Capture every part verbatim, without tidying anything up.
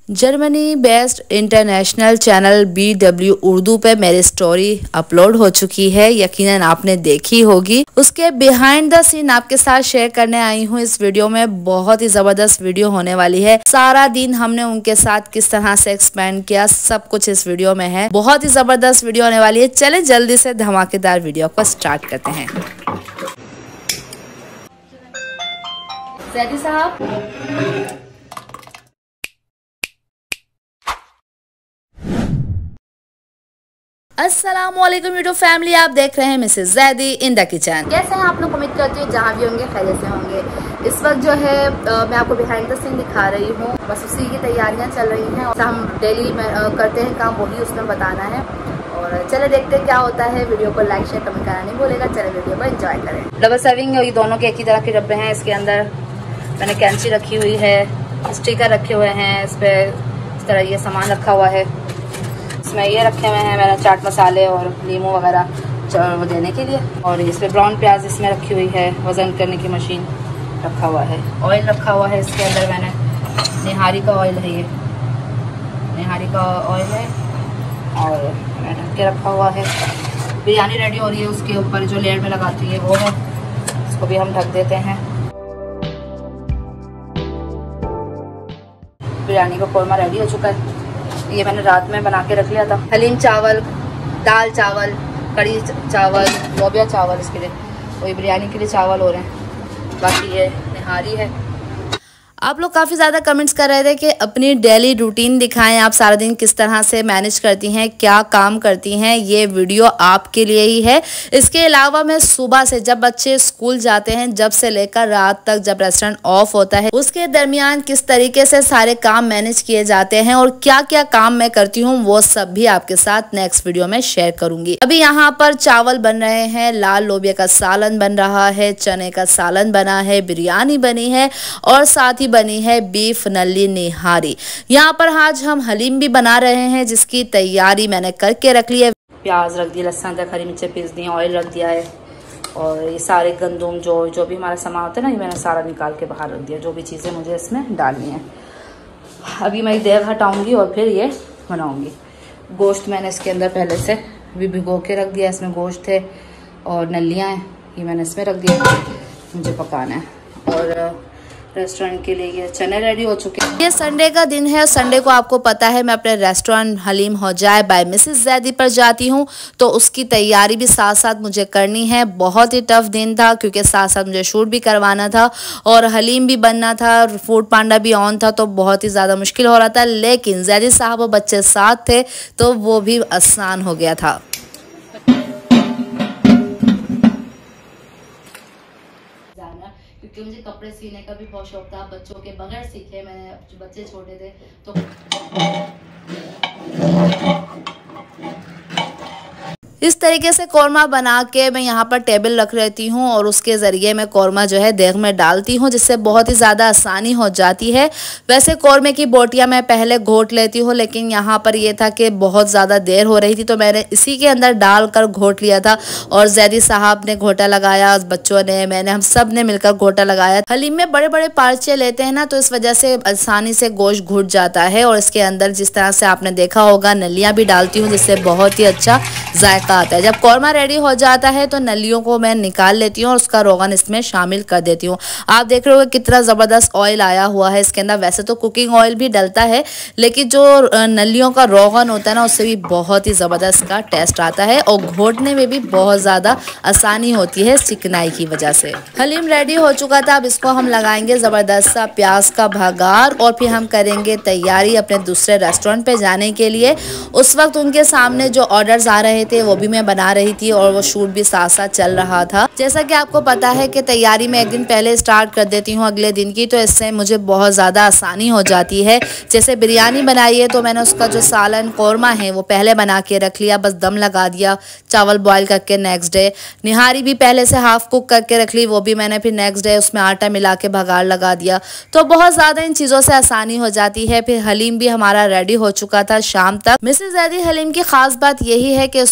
Germany based international channel B W Urdu पे मेरी story upload हो चुकी है, यकीनन आपने देखी होगी। उसके बिहाइंड द सीन आपके साथ शेयर करने आई हूँ इस वीडियो में। बहुत ही जबरदस्त वीडियो होने वाली है। सारा दिन हमने उनके साथ किस तरह से एक्सपेंड किया, सब कुछ इस वीडियो में है। बहुत ही जबरदस्त वीडियो होने वाली है। चले जल्दी से धमाकेदार वीडियो को स्टार्ट करते हैं। जैदी साहब, अस्सलामुअलैकुम यूट्यूब फैमिली, आप देख रहे हैं Mrs Zaidi in the kitchen. कैसे हैं आप लोग? उम्मीद करती हूँ जहाँ भी होंगे खैरियत से होंगे। इस वक्त जो है आ, मैं आपको बिहाइंड द सीन दिखा रही हूँ। बस उसी की तैयारियाँ चल रही हैं और हम डेली में आ, करते हैं काम, वही उसमें बताना है। और चले देखते हैं क्या होता है। वीडियो को लाइक शेयर कमेंट करना नहीं भूलेगा। चले वीडियो को एंजॉय करें। डबल सर्विंग है, ये दोनों के एक ही तरह के डब्बे हैं। इसके अंदर मैंने कैंची रखी हुई है, स्टिकर रखे हुए हैं, इस पर इस तरह ये सामान रखा हुआ है। इसमें ये रखे हुए हैं मैंने चाट मसाले और लीमू वगैरह वो देने के लिए। और इस पर ब्राउन प्याज इसमें रखी हुई है, वज़न करने की मशीन रखा हुआ है। ऑयल रखा हुआ है इसके अंदर, मैंने निहारी का ऑयल है, ये निहारी का ऑयल है और मैंने ढक के रखा हुआ है। बिरयानी रेडी हो रही है, उसके ऊपर जो लेयर में लगाती है वो है, इसको भी हम ढक देते हैं। बिरयानी का कोरमा रेडी हो चुका है। ये मैंने रात में बना के रख लिया था। हलीम चावल, दाल चावल, कड़ी चावल, लोबिया चावल, इसके लिए वही बिरयानी के लिए चावल हो रहे हैं। बाकी ये निहारी है। आप लोग काफ़ी ज़्यादा कमेंट्स कर रहे थे कि अपनी डेली रूटीन दिखाएं, आप सारा दिन किस तरह से मैनेज करती हैं, क्या काम करती हैं। ये वीडियो आपके लिए ही है। इसके अलावा मैं सुबह से जब बच्चे स्कूल जाते हैं, जब से लेकर रात तक जब रेस्टोरेंट ऑफ होता है, उसके दरमियान किस तरीके से सारे काम मैनेज किए जाते हैं और क्या क्या काम मैं करती हूँ, वो सब भी आपके साथ नेक्स्ट वीडियो में शेयर करूंगी। अभी यहाँ पर चावल बन रहे हैं, लाल लोबिया का सालन बन रहा है, चने का सालन बना है, बिरयानी बनी है और साथ ही बनी है बीफ नली निहारी। यहाँ पर आज हम हलीम भी बना रहे हैं, जिसकी तैयारी मैंने करके रख ली है। प्याज रख दिया, लहसुन अदरक हरी मिर्चें पीस दी, ऑयल रख दिया है और ये सारे गंदुम जो जो भी हमारा सामान होता है ना, ये मैंने सारा निकाल के बाहर रख दिया, जो भी चीज़ें मुझे इसमें डालनी है। अभी मैं देग हटाऊंगी और फिर ये बनाऊंगी। गोश्त मैंने इसके अंदर पहले से भी भिगो के रख दिया, इसमें गोश्त है और नलियाँ हैं, ये मैंने इसमें रख दिया, मुझे पकाना है। और रेस्टोरेंट के लिए ये चने रेडी हो चुके हैं। ये संडे का दिन है और संडे को आपको पता है मैं अपने रेस्टोरेंट हलीम हो जाए बाय मिसेस जैदी पर जाती हूँ, तो उसकी तैयारी भी साथ साथ मुझे करनी है। बहुत ही टफ दिन था क्योंकि साथ साथ मुझे शूट भी करवाना था और हलीम भी बनना था, फूड पांडा भी ऑन था, तो बहुत ही ज़्यादा मुश्किल हो रहा था। लेकिन जैदी साहब और बच्चे साथ थे तो वो भी आसान हो गया था। क्योंकि मुझे कपड़े सीने का भी बहुत शौक था, बच्चों के बगैर सीखे मैंने, बच्चे छोटे थे तो इस तरीके से कौरमा बना के मैं यहाँ पर टेबल रख लेती हूँ और उसके ज़रिए मैं कौरमा जो है देग में डालती हूँ, जिससे बहुत ही ज़्यादा आसानी हो जाती है। वैसे कौरमे की बोटियाँ मैं पहले घोट लेती हूँ, लेकिन यहाँ पर ये था कि बहुत ज़्यादा देर हो रही थी तो मैंने इसी के अंदर डालकर घोट लिया था। और जैदी साहब ने घोटा लगाया, बच्चों ने, मैंने, हम सब ने मिलकर घोटा लगाया। हलीम में बड़े बड़े पार्चे लेते हैं ना, तो इस वजह से आसानी से गोश्त घुट जाता है। और इसके अंदर जिस तरह से आपने देखा होगा नलियाँ भी डालती हूँ, जिससे बहुत ही अच्छा जायका आता है। जब कौरमा रेडी हो जाता है तो नलियों को मैं निकाल लेती हूँ और उसका रोगन इसमें शामिल कर देती हूँ। आप देख रहे हो कितना ज़बरदस्त ऑयल आया हुआ है इसके अंदर। वैसे तो कुकिंग ऑयल भी डलता है, लेकिन जो नलियों का रोगन होता है ना, उससे भी बहुत ही ज़बरदस्त का टेस्ट आता है और घोटने में भी बहुत ज़्यादा आसानी होती है चिकनाई की वजह से। हलीम रेडी हो चुका था, अब इसको हम लगाएंगे ज़बरदस्त सा प्याज का भगार और फिर हम करेंगे तैयारी अपने दूसरे रेस्टोरेंट पे जाने के लिए। उस वक्त उनके सामने जो ऑर्डर्स आ रहे थे वो भी मैं बना रही थी और वो शूट भी साथ साथ चल रहा था। जैसा कि आपको पता है कि तैयारी मैं एक दिन पहले स्टार्ट कर देती हूँ अगले दिन की, तो इससे मुझे बहुत ज़्यादा आसानी हो जाती है। जैसे बिरयानी बनाई है तो मैंने उसका जो सालन कौरमा है वो पहले बना के रख लिया, बस दम लगा दिया चावल बॉयल करके नेक्स्ट डे। निहारी भी पहले से हाफ कुक करके रख ली, वो भी मैंने फिर नेक्स्ट डे उसमें आटा मिला के भगार लगा दिया। तो बहुत ज़्यादा इन चीज़ों से आसानी हो जाती है। फिर हलीम भी हमारा रेडी हो चुका था शाम तक। मिसेस जैदी हलीम की खास बात यही है कि उसको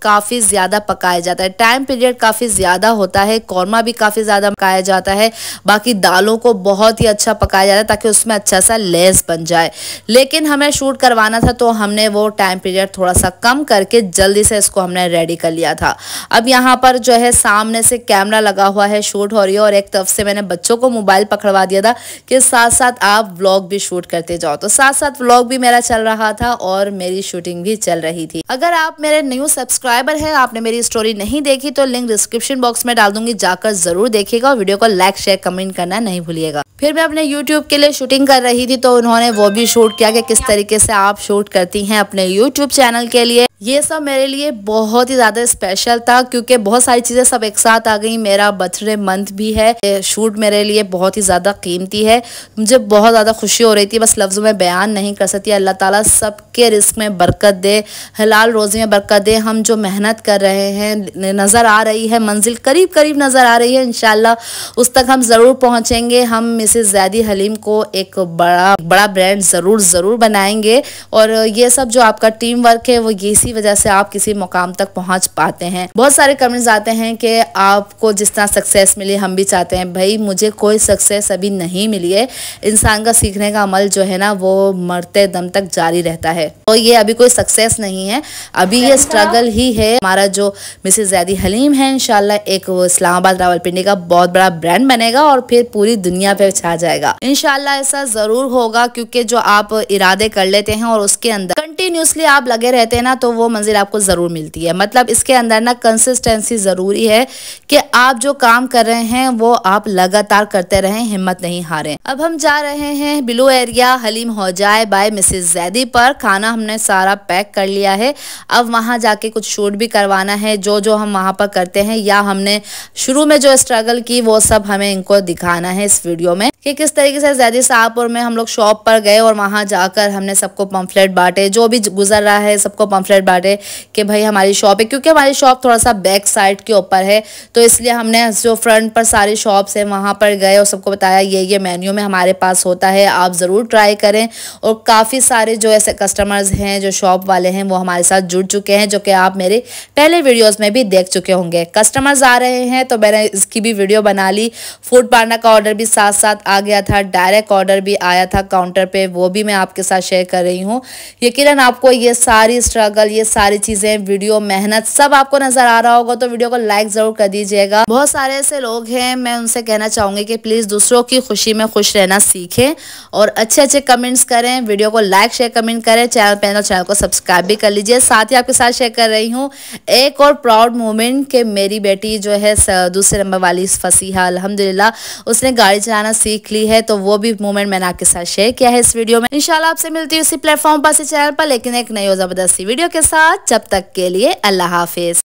काफ़ी ज़्यादा पकाया जाता है, टाइम पीरियड काफ़ी ज़्यादा होता है, कौरमा भी काफ़ी ज़्यादा पकाया जाता है, बाकी दालों को बहुत ही अच्छा पकाया जाता है ताकि उसमें अच्छा सा लेस बन जाए। लेकिन हमें शूट करवाना था तो हमने वो टाइम पीरियड थोड़ा सा कम करके जल्दी से इसको हमने रेडी कर लिया था। अब यहाँ पर जो है सामने से कैमरा लगा हुआ है, शूट हो रही है, और एक तरफ से मैंने बच्चों को मोबाइल पकड़वा दिया था कि साथ साथ आप व्लॉग भी शूट करते जाओ। तो साथ साथ व्लॉग भी मेरा चल रहा था और मेरी शूटिंग भी चल रही थी। अगर आप मेरे न्यू सब्सक्राइबर हैं, आपने मेरी स्टोरी नहीं देखी तो लिंक डिस्क्रिप्शन बॉक्स में डाल दूंगी, जाकर जरूर देखिएगा और वीडियो को लाइक शेयर कमेंट करना नहीं भूलिएगा। फिर मैं अपने यूट्यूब के लिए शूटिंग कर रही थी तो उन्होंने वो भी शूट किया कि किस तरीके से आप शूट करती हैं अपने यूट्यूब चैनल के लिए। ये सब मेरे लिए बहुत ही ज़्यादा स्पेशल था क्योंकि बहुत सारी चीज़ें सब एक साथ आ गई। मेरा बर्थडे मंथ भी है, शूट मेरे लिए बहुत ही ज़्यादा कीमती है, मुझे बहुत ज़्यादा खुशी हो रही थी, बस लफ्ज़ों में बयान नहीं कर सकती। अल्लाह ताला सबके रिस्क में बरकत दे, हलाल रोज़ी में बरकत दे। हम जो मेहनत कर रहे हैं नज़र आ रही है, मंजिल करीब करीब नज़र आ रही है, इंशाल्लाह उस तक हम ज़रूर पहुँचेंगे। हम मिसेस ज़ैदी हलीम को एक बड़ा बड़ा ब्रांड ज़रूर ज़रूर बनाएंगे और ये सब जो आपका टीम वर्क है वो इसी वजह से आप किसी मुकाम तक पहुंच पाते हैं। बहुत सारे कमेंट्स आते हैं कि आपको जिस तरह सक्सेस मिली हम भी चाहते हैं। भाई मुझे कोई सक्सेस अभी नहीं मिली है, इंसान का सीखने का अमल जो है ना वो मरते दम तक जारी रहता है, तो ये अभी कोई सक्सेस नहीं है, अभी ये स्ट्रगल ही है। हमारा जो मिसेस ज़ैदी हलीम है इंशाल्लाह एक इस्लामाबाद रावलपिंडी का बहुत बड़ा ब्रांड बनेगा और फिर पूरी दुनिया पे छा जाएगा। इंशाल्लाह ऐसा जरूर होगा क्योंकि जो आप इरादे कर लेते हैं और उसके अंदर कंटिन्यूसली आप लगे रहते हैं ना तो वो मंजिल आपको जरूर मिलती है। मतलब इसके अंदर ना कंसिस्टेंसी जरूरी है कि आप जो काम कर रहे हैं वो आप लगातार करते रहें, हिम्मत नहीं हारें। अब हम जा रहे हैं बिलो एरिया हलीम हो जाए बाय मिसेस ज़ैदी पर। खाना हमने सारा पैक कर लिया है, अब वहां जाके कुछ शूट भी करवाना है। जो जो हम वहां पर करते हैं या हमने शुरू में जो स्ट्रगल की वो सब हमें इनको दिखाना है इस वीडियो में कि किस तरीके से ज़ैदी शाहपुर में हम लोग शॉप पर गए और वहां जाकर हमने सबको पम्फलेट बांटे, जो भी गुजर रहा है सबको पम्फलेट बांटे कि भाई हमारी शॉप है। क्योंकि हमारी शॉप थोड़ा सा बैक साइड के ऊपर है तो इसलिए हमने जो फ्रंट पर सारी शॉप्स है वहाँ पर गए और सबको बताया ये ये मेन्यू में हमारे पास होता है, आप ज़रूर ट्राई करें। और काफ़ी सारे जो ऐसे कस्टमर्स हैं जो शॉप वाले हैं वो हमारे साथ जुड़ चुके हैं, जो कि आप मेरे पहले वीडियोज़ में भी देख चुके होंगे। कस्टमर्स आ रहे हैं तो मैंने इसकी भी वीडियो बना ली। फूड पांडा का ऑर्डर भी साथ साथ आ गया था, डायरेक्ट ऑर्डर भी आया था काउंटर पे, वो भी मैं आपके साथ शेयर कर रही हूँ। यकीनन आपको ये सारी स्ट्रगल, ये सारी चीज़ें, वीडियो, मेहनत सब आपको नजर आ रहा होगा तो वीडियो को लाइक जरूर कर दीजिएगा। बहुत सारे ऐसे लोग हैं, मैं उनसे कहना चाहूंगी कि प्लीज दूसरों की खुशी में खुश रहना सीखें और अच्छे अच्छे कमेंट्स करें, वीडियो को लाइक शेयर कमेंट करें, चैनल पे चैनल को सब्सक्राइब भी कर लीजिए। साथ ही आपके साथ शेयर कर रही हूँ एक और प्राउड मोमेंट कि मेरी बेटी जो है दूसरे नंबर वाली फसीहा अल्हम्दुलिल्लाह उसने गाड़ी चलाना सीख ली है, तो वो भी मोमेंट मैंने आपके साथ शेयर किया है इस वीडियो में। इंशाल्लाह आपसे मिलती है उसी प्लेटफॉर्म पर, इसी चैनल पर, लेकिन एक नई और जबरदस्ती वीडियो के साथ। जब तक के लिए अल्लाह हाफिज।